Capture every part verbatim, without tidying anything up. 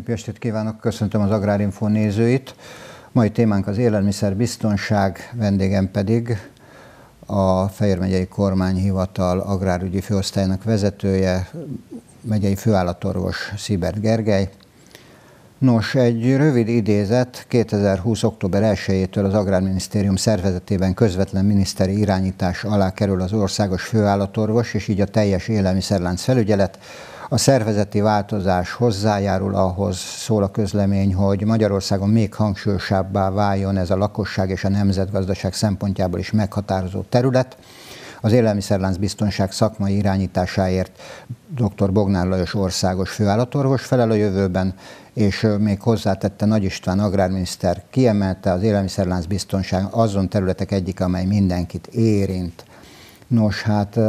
Szép estét kívánok, köszöntöm az Agrárinfo nézőit. Mai témánk az élelmiszerbiztonság, vendégem pedig a Fejér megyei kormányhivatal agrárügyi főosztályának vezetője, megyei főállatorvos Siebert Gergely. Nos, egy rövid idézet, kétezer-húsz. október elsejétől az Agrárminisztérium szervezetében közvetlen miniszteri irányítás alá kerül az országos főállatorvos, és így a teljes élelmiszerlánc felügyelet. A szervezeti változás hozzájárul ahhoz, szól a közlemény, hogy Magyarországon még hangsúlyosabbá váljon ez a lakosság és a nemzetgazdaság szempontjából is meghatározó terület. Az élelmiszerlánc biztonság szakmai irányításáért dr. Bognár Lajos országos főállatorvos felel a jövőben, és még hozzátette Nagy István agrárminiszter, kiemelte az élelmiszerlánc biztonság azon területek egyik, amely mindenkit érint. Nos, hát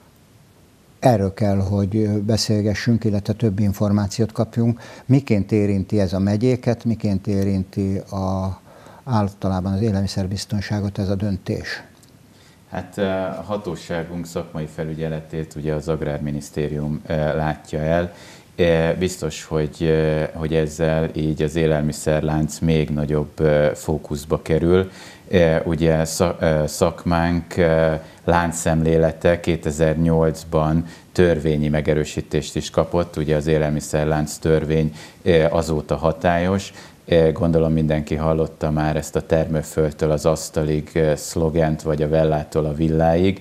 erről kell, hogy beszélgessünk, illetve több információt kapjunk. Miként érinti ez a megyéket, miként érinti a, általában az élelmiszerbiztonságot ez a döntés? Hát a hatóságunk szakmai felügyeletét ugye az Agrárminisztérium látja el. Biztos, hogy, hogy ezzel így az élelmiszerlánc még nagyobb fókuszba kerül. Ugye szakmánk láncszemlélete kétezer-nyolcban törvényi megerősítést is kapott, ugye az élelmiszerlánc törvény azóta hatályos. Gondolom mindenki hallotta már ezt a termőföldtől az asztalig szlogent, vagy a vellától a villáig,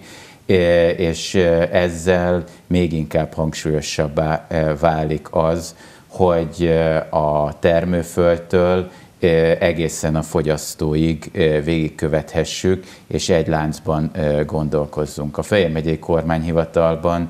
és ezzel még inkább hangsúlyosabbá válik az, hogy a termőföldtől egészen a fogyasztóig végigkövethessük, és egy láncban gondolkozzunk. A Fejér megyei kormányhivatalban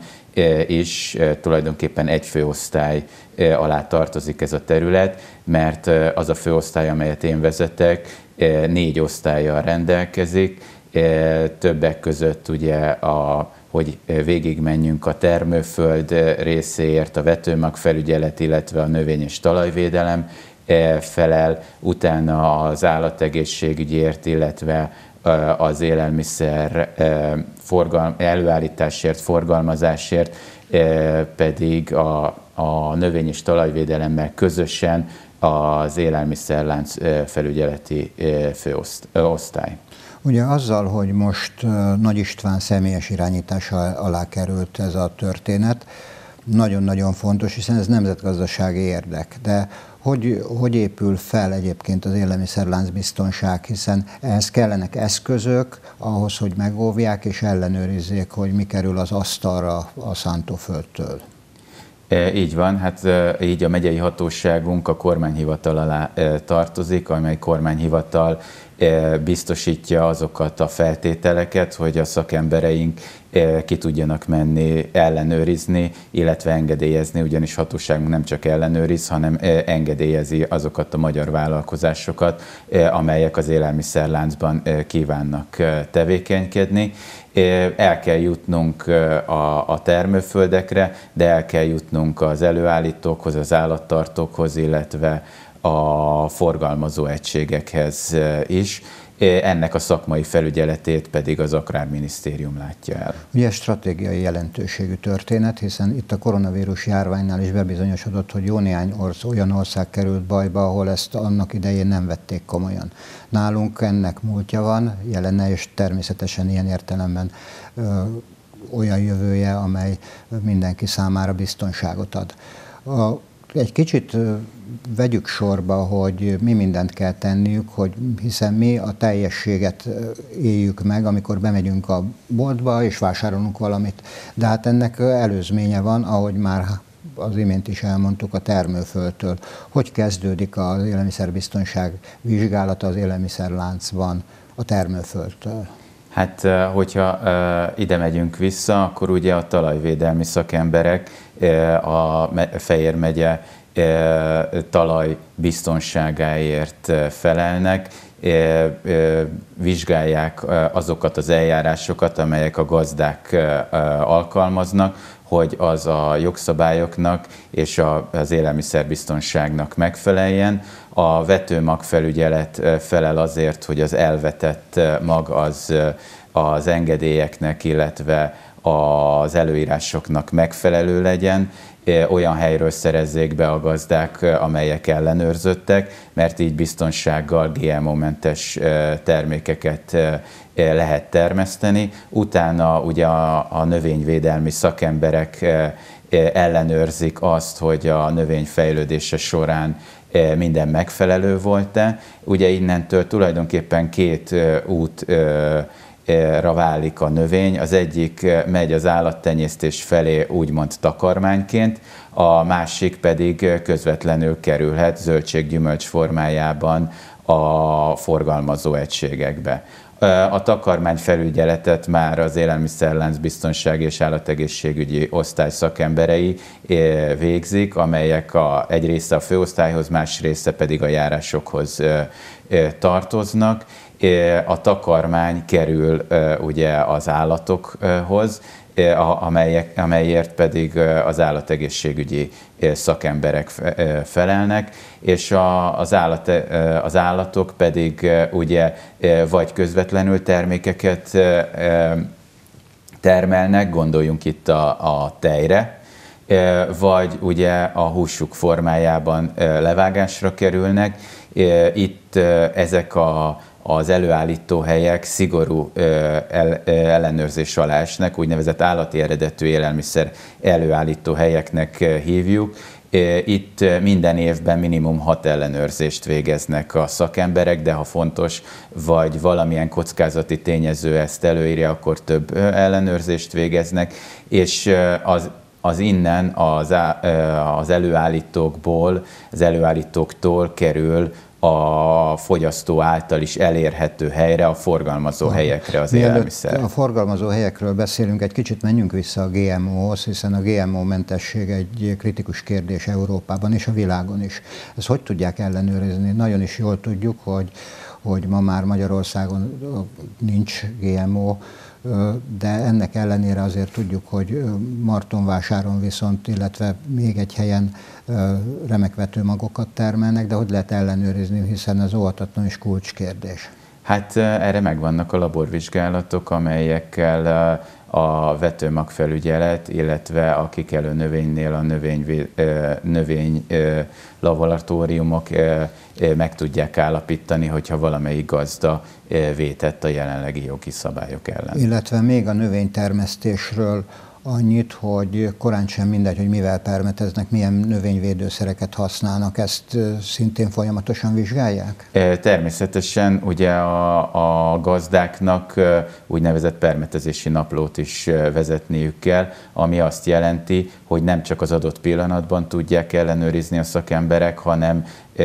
is tulajdonképpen egy főosztály alá tartozik ez a terület, mert az a főosztály, amelyet én vezetek, négy osztállyal rendelkezik, többek között ugye a hogy végigmenjünk a termőföld részéért, a vetőmagfelügyelet, illetve a növény- és talajvédelem felel, utána az állategészségügyért, illetve az élelmiszer forgalm, előállításért, forgalmazásért pedig a, a növény- és talajvédelemmel közösen az élelmiszerlánc felügyeleti főosztály. Ugye azzal, hogy most Nagy István személyes irányítása alá került ez a történet, nagyon-nagyon fontos, hiszen ez nemzetgazdasági érdek. De hogy, hogy épül fel egyébként az élelmiszerlánc biztonság, hiszen ehhez kellenek eszközök, ahhoz, hogy megóvják és ellenőrizzék, hogy mi kerül az asztalra a szántóföldtől. Így van, hát így a megyei hatóságunk a kormányhivatal alá tartozik, amely kormányhivatal biztosítja azokat a feltételeket, hogy a szakembereink ki tudjanak menni, ellenőrizni, illetve engedélyezni, ugyanis hatóságunk nem csak ellenőriz, hanem engedélyezi azokat a magyar vállalkozásokat, amelyek az élelmiszerláncban kívánnak tevékenykedni. El kell jutnunk a, a termőföldekre, de el kell jutnunk az előállítókhoz, az állattartókhoz, illetve a forgalmazó egységekhez is. Ennek a szakmai felügyeletét pedig az Agrárminisztérium látja el. Ugye stratégiai jelentőségű történet, hiszen itt a koronavírus járványnál is bebizonyosodott, hogy jó néhány ország, olyan ország került bajba, ahol ezt annak idején nem vették komolyan. Nálunk ennek múltja van, jelene, és természetesen ilyen értelemben ö, olyan jövője, amely mindenki számára biztonságot ad. A, Egy kicsit vegyük sorba, hogy mi mindent kell tenniük, hogy hiszen mi a teljességet éljük meg, amikor bemegyünk a boltba és vásárolunk valamit. De hát ennek előzménye van, ahogy már az imént is elmondtuk, a termőföldtől. Hogy kezdődik az élelmiszerbiztonság vizsgálata az élelmiszerláncban a termőföldtől? Hát, hogyha ide megyünk vissza, akkor ugye a talajvédelmi szakemberek a Fejér megye talaj biztonságáért felelnek, vizsgálják azokat az eljárásokat, amelyek a gazdák alkalmaznak, hogy az a jogszabályoknak és az élelmiszerbiztonságnak megfeleljen. A vetőmagfelügyelet felel azért, hogy az elvetett mag az, az engedélyeknek, illetve az előírásoknak megfelelő legyen, olyan helyről szerezzék be a gazdák, amelyek ellenőrzöttek, mert így biztonsággal gé em o-mentes termékeket lehet termeszteni. Utána ugye a, a növényvédelmi szakemberek ellenőrzik azt, hogy a növény fejlődése során minden megfelelő volt-e. Ugye innentől tulajdonképpen két útra válik a növény. Az egyik megy az állattenyésztés felé úgymond takarmányként, a másik pedig közvetlenül kerülhet zöldség-gyümölcs formájában a forgalmazó egységekbe. A takarmányfelügyeletet már az Élelmiszerlánc Biztonsági és Állategészségügyi osztály szakemberei végzik, amelyek a, egy része a főosztályhoz, más része pedig a járásokhoz tartoznak. A takarmány kerül ugye az állatokhoz, amelyek, amelyért pedig az állategészségügyi szakemberek felelnek, és az, állat, az állatok pedig ugye vagy közvetlenül termékeket termelnek, gondoljunk itt a, a tejre, vagy ugye a húsuk formájában levágásra kerülnek. Itt ezek a az előállító helyek szigorú ellenőrzés alá esnek, úgynevezett állati eredetű élelmiszer előállító helyeknek hívjuk. Itt minden évben minimum hat ellenőrzést végeznek a szakemberek, de ha fontos, vagy valamilyen kockázati tényező ezt előírja, akkor több ellenőrzést végeznek, és az az innen az, az előállítókból, az előállítóktól kerül a fogyasztó által is elérhető helyre, a forgalmazó helyekre az élelmiszer. A forgalmazó helyekről beszélünk, egy kicsit menjünk vissza a gé em o-hoz, hiszen a gé em o-mentesség egy kritikus kérdés Európában és a világon is. Ezt hogy tudják ellenőrizni? Nagyon is jól tudjuk, hogy, hogy ma már Magyarországon nincs gé em o, de ennek ellenére azért tudjuk, hogy Martonvásáron viszont, illetve még egy helyen remek vetőmagokat termelnek, de hogy lehet ellenőrizni, hiszen ez óhatatlan és kulcskérdés. Hát erre megvannak a laborvizsgálatok, amelyekkel a vetőmagfelügyelet, illetve a kikelő növénynél a növény, növény laboratóriumok meg tudják állapítani, hogyha valamelyik gazda vétett a jelenlegi jogi szabályok ellen. Illetve még a növénytermesztésről annyit, hogy korán sem mindegy, hogy mivel permeteznek, milyen növényvédőszereket használnak, ezt szintén folyamatosan vizsgálják? Természetesen ugye a, a gazdáknak úgynevezett permetezési naplót is vezetniük kell, ami azt jelenti, hogy nem csak az adott pillanatban tudják ellenőrizni a szakemberek, hanem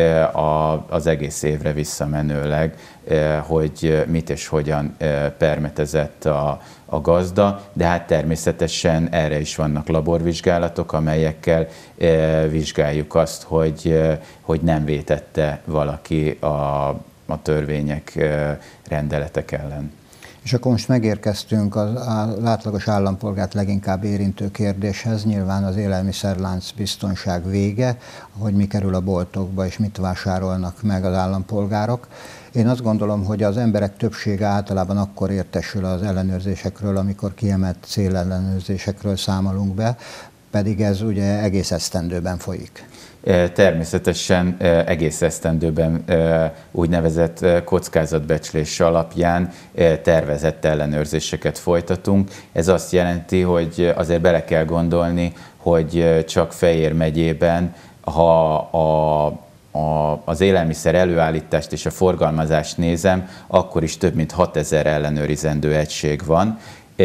az egész évre visszamenőleg, hogy mit és hogyan permetezett a, a gazda, de hát természetesen erre is vannak laborvizsgálatok, amelyekkel vizsgáljuk azt, hogy, hogy nem vétette valaki a, a törvények, rendeletek ellen. És akkor most megérkeztünk az átlagos állampolgárt leginkább érintő kérdéshez, nyilván az élelmiszerlánc biztonság vége, hogy mi kerül a boltokba és mit vásárolnak meg az állampolgárok. Én azt gondolom, hogy az emberek többsége általában akkor értesül az ellenőrzésekről, amikor kiemelt célellenőrzésekről számolunk be, pedig ez ugye egész esztendőben folyik. Természetesen egész esztendőben úgynevezett kockázatbecslés alapján tervezett ellenőrzéseket folytatunk. Ez azt jelenti, hogy azért bele kell gondolni, hogy csak Fejér megyében, ha a A, az élelmiszer előállítást és a forgalmazást nézem, akkor is több mint hatezer ellenőrizendő egység van,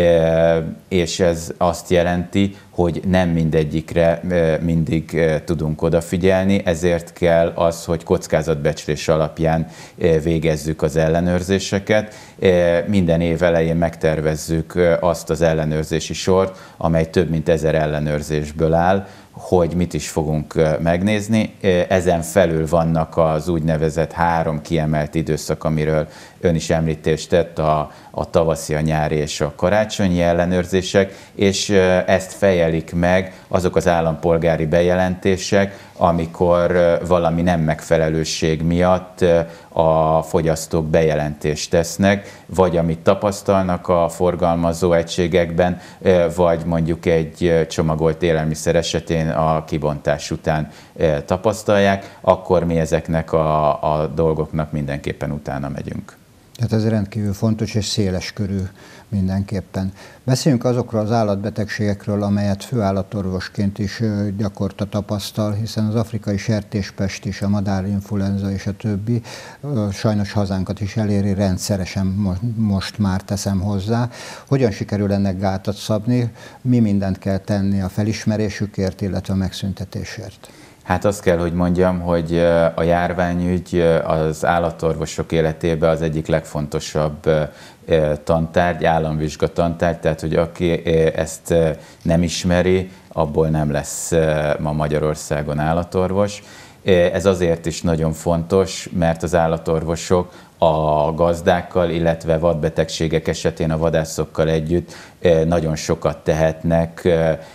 és ez azt jelenti, hogy nem mindegyikre mindig tudunk odafigyelni, ezért kell az, hogy kockázatbecslés alapján végezzük az ellenőrzéseket. Minden év elején megtervezzük azt az ellenőrzési sort, amely több mint ezer ellenőrzésből áll, hogy mit is fogunk megnézni. Ezen felül vannak az úgynevezett három kiemelt időszak, amiről ön is említést tett, a, a tavaszi, a nyári és a karácsonyi ellenőrzések, és ezt fejelik meg azok az állampolgári bejelentések, amikor valami nem megfelelőség miatt a fogyasztók bejelentést tesznek, vagy amit tapasztalnak a forgalmazó egységekben, vagy mondjuk egy csomagolt élelmiszer esetén a kibontás után tapasztalják, akkor mi ezeknek a, a dolgoknak mindenképpen utána megyünk. Tehát ez rendkívül fontos és széles körű mindenképpen. Beszéljünk azokról az állatbetegségekről, amelyet főállatorvosként is gyakorta tapasztal, hiszen az afrikai sertéspest is, a madárinfluenza és a többi sajnos hazánkat is eléri, rendszeresen most már teszem hozzá. Hogyan sikerül ennek gátat szabni, mi mindent kell tenni a felismerésükért, illetve a megszüntetésért? Hát azt kell, hogy mondjam, hogy a járványügy az állatorvosok életében az egyik legfontosabb tantárgy, államvizsga tantárgy, tehát hogy aki ezt nem ismeri, abból nem lesz ma Magyarországon állatorvos. Ez azért is nagyon fontos, mert az állatorvosok a gazdákkal, illetve vadbetegségek esetén a vadászokkal együtt nagyon sokat tehetnek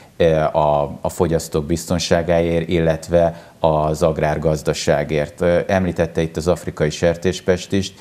a, a fogyasztók biztonságáért, illetve az agrárgazdaságért. Említette itt az afrikai sertéspestist,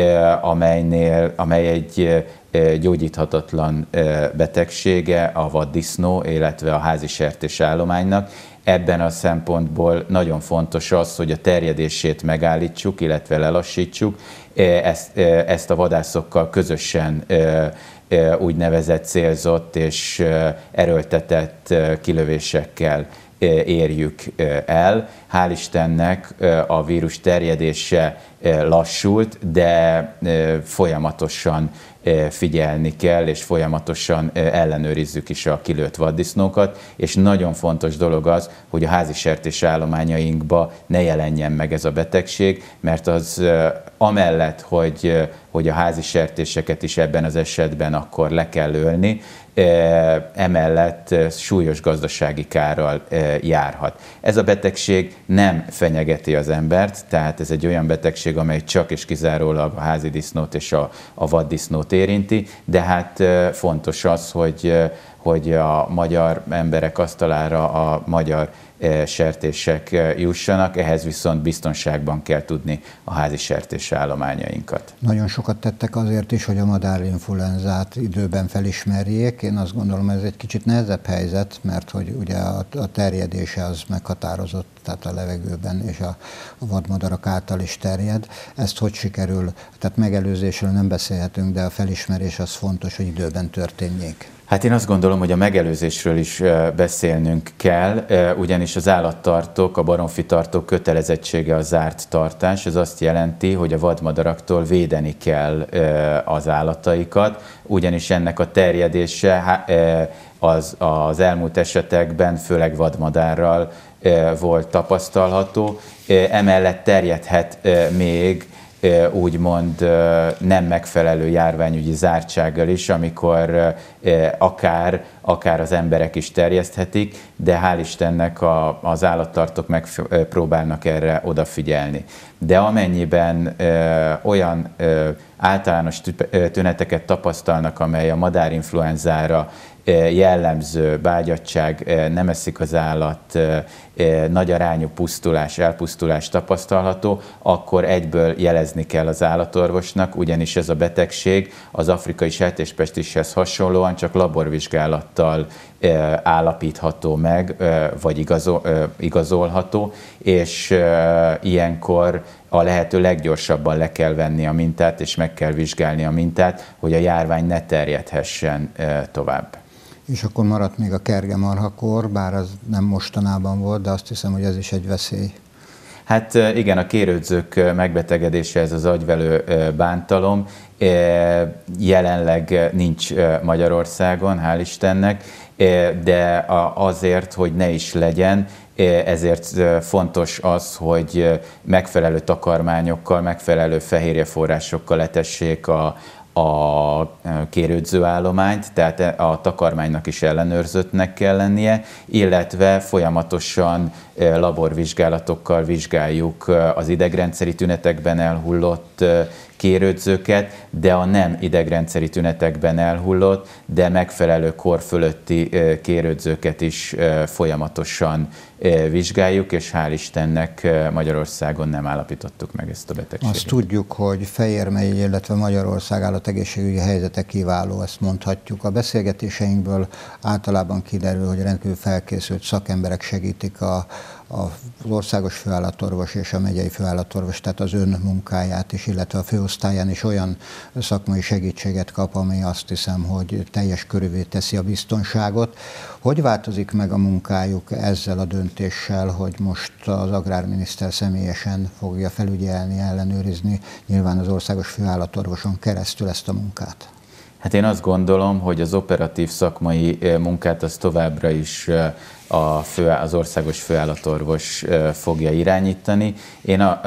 amelynél, amely egy gyógyíthatatlan betegsége a vaddisznó, illetve a házi sertés állománynak. Ebben a szempontból nagyon fontos az, hogy a terjedését megállítsuk, illetve lelassítsuk. Ezt, ezt a vadászokkal közösen úgynevezett célzott és erőltetett kilövésekkel érjük el. Hál' Istennek a vírus terjedése lassult, de folyamatosan figyelni kell, és folyamatosan ellenőrizzük is a kilőtt vaddisznókat, és nagyon fontos dolog az, hogy a házi sertés állományainkba ne jelenjen meg ez a betegség, mert az amellett, hogy, hogy a házi sertéseket is ebben az esetben akkor le kell ölni, emellett súlyos gazdasági kárral járhat. Ez a betegség nem fenyegeti az embert, tehát ez egy olyan betegség, amely csak és kizárólag a házi disznót és a, a vaddisznót érinti, de hát fontos az, hogy, hogy a magyar emberek asztalára a magyar sertések jussanak, ehhez viszont biztonságban kell tudni a házi sertés állományainkat. Nagyon sokat tettek azért is, hogy a madárinfluenzát időben felismerjék. Én azt gondolom, ez egy kicsit nehezebb helyzet, mert hogy ugye a, a terjedése az meghatározott, tehát a levegőben és a, a vadmadarak által is terjed. Ezt hogy sikerül, tehát megelőzésről nem beszélhetünk, de a felismerés az fontos, hogy időben történjék. Hát én azt gondolom, hogy a megelőzésről is beszélnünk kell, ugyanis az állattartók, a baromfitartók kötelezettsége a zárt tartás. Ez azt jelenti, hogy a vadmadaraktól védeni kell az állataikat, ugyanis ennek a terjedése az, az elmúlt esetekben főleg vadmadárral volt tapasztalható. Emellett terjedhet még úgymond nem megfelelő járványügyi zártsággal is, amikor akár, akár az emberek is terjeszthetik, de hál' Istennek a, az állattartók megpróbálnak erre odafigyelni. De amennyiben olyan általános tüneteket tapasztalnak, amely a madárinfluenzára jellemző, bágyadtság, nem eszik az állat, nagy arányú pusztulás, elpusztulás tapasztalható, akkor egyből jelezni kell az állatorvosnak, ugyanis ez a betegség az afrikai sertéspestishez hasonlóan csak laborvizsgálattal állapítható meg, vagy igazol, igazolható, és ilyenkor a lehető leggyorsabban le kell venni a mintát, és meg kell vizsgálni a mintát, hogy a járvány ne terjedhessen tovább. És akkor maradt még a kergemarhakor, bár az nem mostanában volt, de azt hiszem, hogy ez is egy veszély. Hát igen, a kérődzők megbetegedése, ez az agyvelő bántalom, jelenleg nincs Magyarországon, hál' Istennek, de azért, hogy ne is legyen, ezért fontos az, hogy megfelelő takarmányokkal, megfelelő fehérjeforrásokkal etessék a, a kérődzőállományt, tehát a takarmánynak is ellenőrzöttnek kell lennie, illetve folyamatosan laborvizsgálatokkal vizsgáljuk az idegrendszeri tünetekben elhullott kérődzőket, de a nem idegrendszeri tünetekben elhullott, de megfelelő kor fölötti kérődzőket is folyamatosan vizsgáljuk, és hál' Istennek Magyarországon nem állapítottuk meg ezt a betegséget. Azt tudjuk, hogy Fejér megye, illetve Magyarország állategészségügyi helyzete kiváló, ezt mondhatjuk. A beszélgetéseinkből általában kiderül, hogy rendkívül felkészült szakemberek segítik a, az országos főállatorvos és a megyei főállatorvos, tehát az ön munkáját is, illetve a főosztályán is olyan szakmai segítséget kap, ami azt hiszem, hogy teljes körűvé teszi a biztonságot. Hogy változik meg a munkájuk ezzel a döntéssel, hogy most az agrárminiszter személyesen fogja felügyelni, ellenőrizni nyilván az országos főállatorvoson keresztül ezt a munkát? Hát én azt gondolom, hogy az operatív szakmai munkát az továbbra is a fő, az országos főállatorvos fogja irányítani. Én a,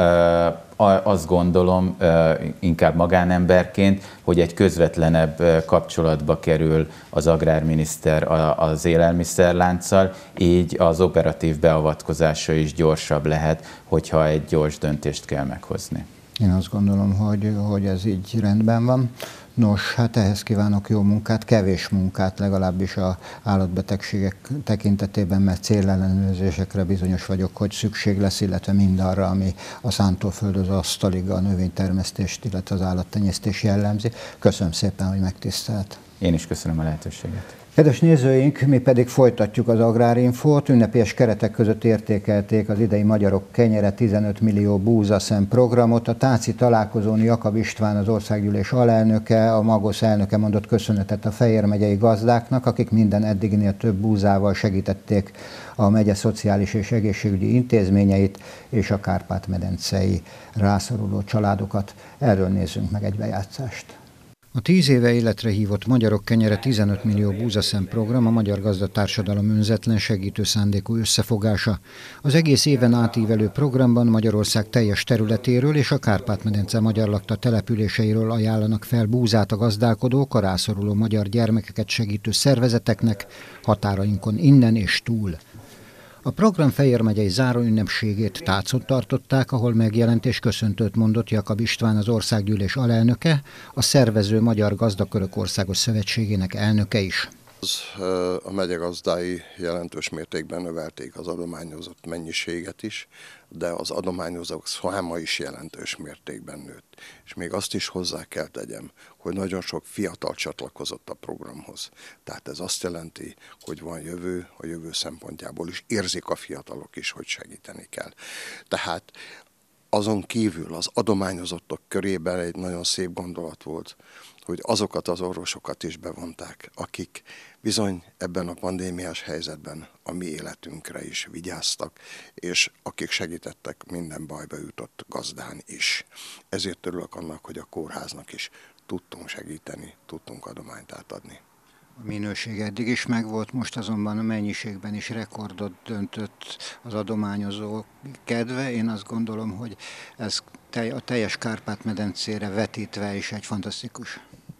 a, azt gondolom, inkább magánemberként, hogy egy közvetlenebb kapcsolatba kerül az agrárminiszter az élelmiszerlánccal, így az operatív beavatkozása is gyorsabb lehet, hogyha egy gyors döntést kell meghozni. Én azt gondolom, hogy, hogy ez így rendben van. Nos, hát ehhez kívánok jó munkát, kevés munkát legalábbis az állatbetegségek tekintetében, mert célellenőrzésekre bizonyos vagyok, hogy szükség lesz, illetve mindarra, ami a szántóföldhöz, asztalig a növénytermesztést, illetve az állattenyésztés jellemzi. Köszönöm szépen, hogy megtisztelt. Én is köszönöm a lehetőséget. Kedves nézőink, mi pedig folytatjuk az Agrárinfót. Ünnepélyes keretek között értékelték az idei Magyarok Kenyere tizenöt millió búzaszem programot. A táci találkozón Jakab István, az országgyűlés alelnöke, a Magosz elnöke mondott köszönetet a Fejér megyei gazdáknak, akik minden eddiginél több búzával segítették a megye szociális és egészségügyi intézményeit és a Kárpát-medencei rászoruló családokat. Erről nézzünk meg egy bejátszást. A tíz éve életre hívott Magyarok Kenyere tizenöt millió búzaszem program a magyar gazdatársadalom önzetlen segítő szándékú összefogása. Az egész éven átívelő programban Magyarország teljes területéről és a Kárpát-medence magyarlakta településeiről ajánlanak fel búzát a gazdálkodók, a rászoruló magyar gyermekeket segítő szervezeteknek határainkon innen és túl. A program Fejér megyei záróünnepségét Tácon tartották, ahol megjelent és köszöntőt mondott Jakab István, az országgyűlés alelnöke, a szervező Magyar Gazdakörök Országos Szövetségének elnöke is. A megye gazdái jelentős mértékben növelték az adományozott mennyiséget is, de az adományozók száma is jelentős mértékben nőtt. És még azt is hozzá kell tegyem, hogy nagyon sok fiatal csatlakozott a programhoz. Tehát ez azt jelenti, hogy van jövő, a jövő szempontjából is érzik a fiatalok is, hogy segíteni kell. Tehát azon kívül az adományozottak körében egy nagyon szép gondolat volt, hogy azokat az orvosokat is bevonták, akik bizony ebben a pandémiás helyzetben a mi életünkre is vigyáztak, és akik segítettek minden bajba jutott gazdán is. Ezért örülök annak, hogy a kórháznak is tudtunk segíteni, tudtunk adományt átadni. A minőség eddig is megvolt, most azonban a mennyiségben is rekordot döntött az adományozó kedve. Én azt gondolom, hogy ez a teljes Kárpát-medencére vetítve is egy fantasztikus.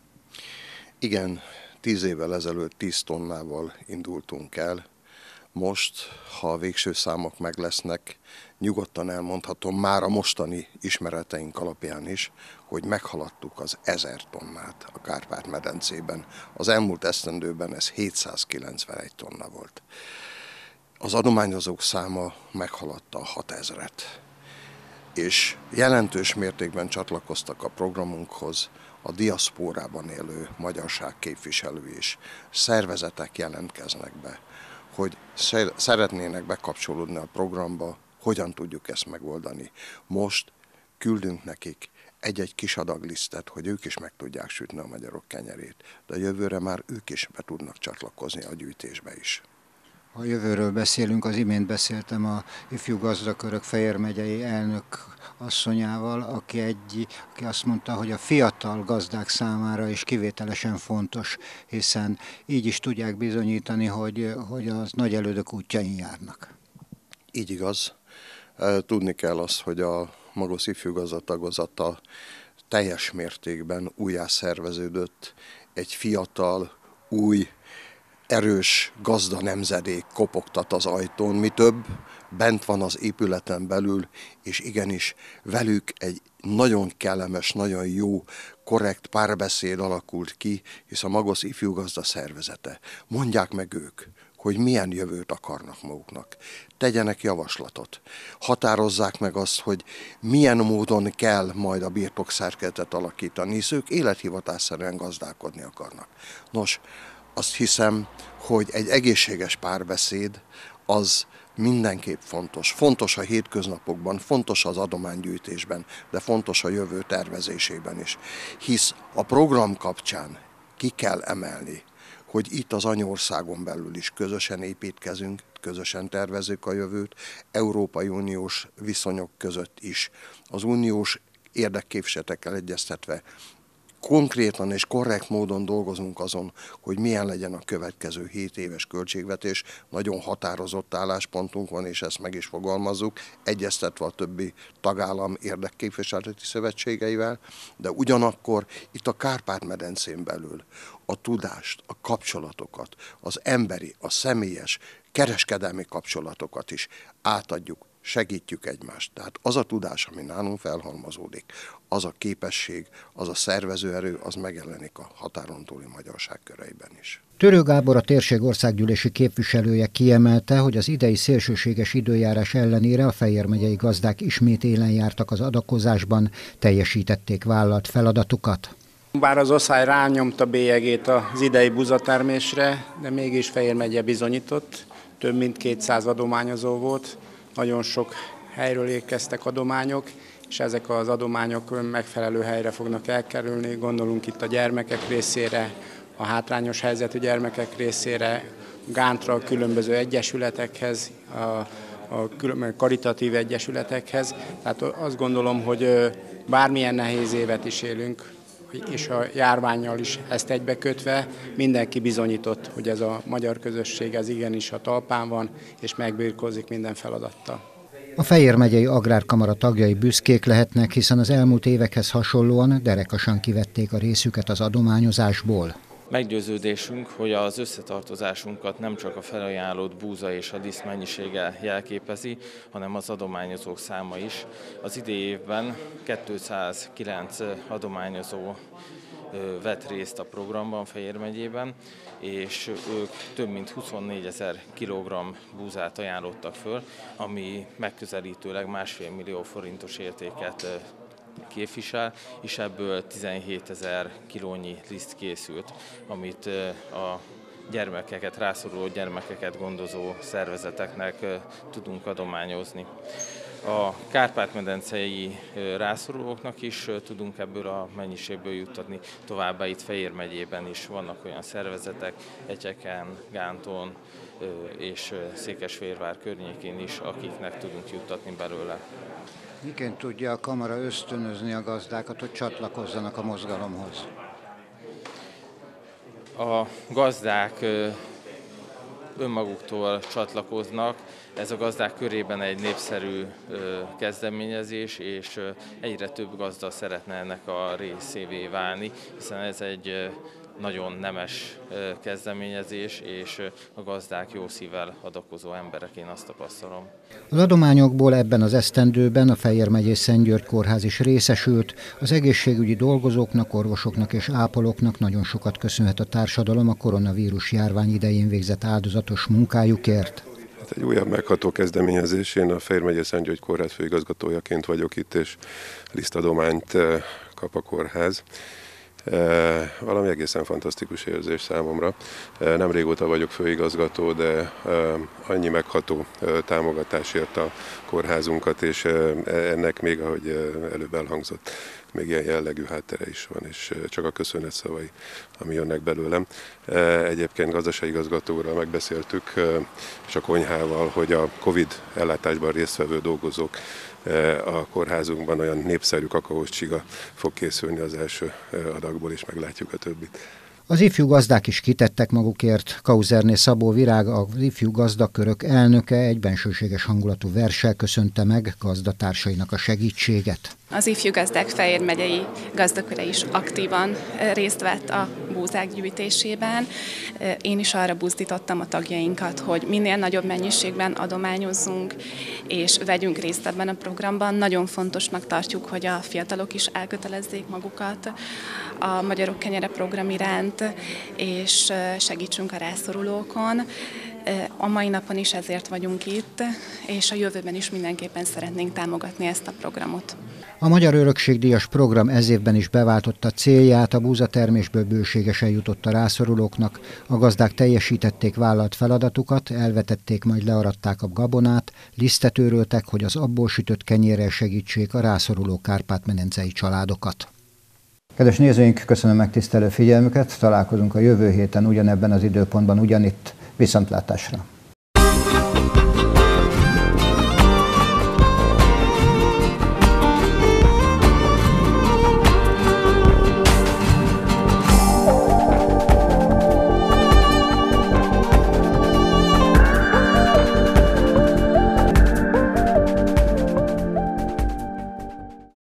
Igen, tíz évvel ezelőtt tíz tonnával indultunk el. Most, ha a végső számok meg lesznek, nyugodtan elmondhatom már a mostani ismereteink alapján is, hogy meghaladtuk az ezer tonnát a Kárpát-medencében. Az elmúlt esztendőben ez hétszázkilencvenegy tonna volt. Az adományozók száma meghaladta a hatezret. És jelentős mértékben csatlakoztak a programunkhoz a diaszpórában élő magyarság képviselői is. Szervezetek jelentkeznek be, hogy szeretnének bekapcsolódni a programba, hogyan tudjuk ezt megoldani. Most küldünk nekik egy-egy kis adaglisztet, hogy ők is meg tudják sütni a magyarok kenyerét, de jövőre már ők is be tudnak csatlakozni a gyűjtésbe is. Ha jövőről beszélünk, az imént beszéltem a ifjú gazdakörök Fejér megyei elnök asszonyával, aki, egy, aki azt mondta, hogy a fiatal gazdák számára is kivételesen fontos, hiszen így is tudják bizonyítani, hogy, hogy az nagy elődök útjain járnak. Így igaz. Tudni kell azt, hogy a Magosz ifjú gazdatagozata teljes mértékben újjászerveződött, egy fiatal, új, erős gazda nemzedék kopogtat az ajtón, mi több, bent van az épületen belül, és igenis velük egy nagyon kellemes, nagyon jó, korrekt párbeszéd alakult ki, hisz a Magosz Ifjú Gazda Szervezete. Mondják meg ők, hogy milyen jövőt akarnak maguknak. Tegyenek javaslatot. Határozzák meg azt, hogy milyen módon kell majd a birtokszerkezetet alakítani, hisz ők élethivatásszerűen gazdálkodni akarnak. Nos, azt hiszem, hogy egy egészséges párbeszéd az mindenképp fontos. Fontos a hétköznapokban, fontos az adománygyűjtésben, de fontos a jövő tervezésében is. Hisz a program kapcsán ki kell emelni, hogy itt az anyaországon belül is közösen építkezünk, közösen tervezzük a jövőt, Európai Uniós viszonyok között is. Az uniós érdekképviseletekkel egyeztetve konkrétan és korrekt módon dolgozunk azon, hogy milyen legyen a következő hét éves költségvetés. Nagyon határozott álláspontunk van, és ezt meg is fogalmazzuk, egyeztetve a többi tagállam érdekképviseleti szövetségeivel, de ugyanakkor itt a Kárpát-medencén belül a tudást, a kapcsolatokat, az emberi, a személyes, kereskedelmi kapcsolatokat is átadjuk, segítjük egymást. Tehát az a tudás, ami nálunk felhalmozódik, az a képesség, az a szervezőerő, az megjelenik a határon túli magyarság köreiben is. Törő Gábor, a térség országgyűlési képviselője kiemelte, hogy az idei szélsőséges időjárás ellenére a Fejér megyei gazdák ismét élen jártak az adakozásban, teljesítették vállalt feladatukat. Bár az oszály rányomta bélyegét az idei buzatermésre, de mégis Fejér megye bizonyított, több mint kétszáz adományozó volt, nagyon sok helyről érkeztek adományok, és ezek az adományok megfelelő helyre fognak elkerülni. Gondolunk itt a gyermekek részére, a hátrányos helyzetű gyermekek részére, Gántra, a különböző egyesületekhez, a, a karitatív egyesületekhez. Tehát azt gondolom, hogy bármilyen nehéz évet is élünk, és a járvánnyal is ezt egybekötve mindenki bizonyított, hogy ez a magyar közösség ez igenis a talpán van, és megbirkózik minden feladattal. A Fejér megyei Agrárkamara tagjai büszkék lehetnek, hiszen az elmúlt évekhez hasonlóan derekasan kivették a részüket az adományozásból. Meggyőződésünk, hogy az összetartozásunkat nem csak a felajánlott búza és a liszt mennyisége jelképezi, hanem az adományozók száma is. Az idei évben kétszázkilenc adományozó vett részt a programban Fejér megyében, és ők több mint huszonnégyezer kilogramm búzát ajánlottak föl, ami megközelítőleg másfél millió forintos értéket képvisel, és ebből tizenhétezer kilónyi liszt készült, amit a gyermekeket, rászoruló gyermekeket gondozó szervezeteknek tudunk adományozni. A Kárpát-medencei rászorulóknak is tudunk ebből a mennyiségből juttatni, továbbá itt Fejér megyében is vannak olyan szervezetek, Etyeken, Gánton és Székesfehérvár környékén is, akiknek tudunk juttatni belőle. Miként tudja a kamara ösztönözni a gazdákat, hogy csatlakozzanak a mozgalomhoz? A gazdák önmaguktól csatlakoznak. Ez a gazdák körében egy népszerű kezdeményezés, és egyre több gazda szeretne ennek a részévé válni, hiszen ez egy nagyon nemes kezdeményezés, és a gazdák jó szívvel adakozó emberek, én azt tapasztalom. Az adományokból ebben az esztendőben a Fejér megyei Szent György kórház is részesült. Az egészségügyi dolgozóknak, orvosoknak és ápolóknak nagyon sokat köszönhet a társadalom a koronavírus járvány idején végzett áldozatos munkájukért. Hát egy újabb megható kezdeményezés. Én a Fejér megyei Szent György kórház főigazgatójaként vagyok itt, és lisztadományt kap a kórház. Valami egészen fantasztikus érzés számomra. Nem régóta vagyok főigazgató, de annyi megható támogatásért a kórházunkat, és ennek még, ahogy előbb elhangzott, még ilyen jellegű háttere is van, és csak a köszönet szavai, ami jönnek belőlem. Egyébként gazdasági igazgatóra megbeszéltük, és a konyhával, hogy a Covid ellátásban résztvevő dolgozók a kórházunkban olyan népszerű kakaós csiga fog készülni az első adagból, és meglátjuk a többit. Az ifjú gazdák is kitettek magukért. Kauzerné Szabó Virág, az ifjú gazdakörök elnöke egy bensőséges hangulatú verssel köszönte meg gazdatársainak a segítséget. Az Ifjú Gazdák Fejér megyei gazdaköre is aktívan részt vett a búzák gyűjtésében. Én is arra buzdítottam a tagjainkat, hogy minél nagyobb mennyiségben adományozzunk, és vegyünk részt ebben a programban. Nagyon fontosnak tartjuk, hogy a fiatalok is elkötelezzék magukat a Magyarok Kenyere program iránt, és segítsünk a rászorulókon. A mai napon is ezért vagyunk itt, és a jövőben is mindenképpen szeretnénk támogatni ezt a programot. A Magyar Örökségdíjas program ez évben is beváltotta célját, a búzatermésből bőségesen jutott a rászorulóknak, a gazdák teljesítették vállalt feladatukat, elvetették, majd learadták a gabonát, lisztet őröltek, hogy az abból sütött kenyérrel segítsék a rászoruló kárpát-medencei családokat. Kedves nézőink, köszönöm megtisztelő figyelmüket, találkozunk a jövő héten ugyanebben az időpontban, ugyanitt, viszontlátásra!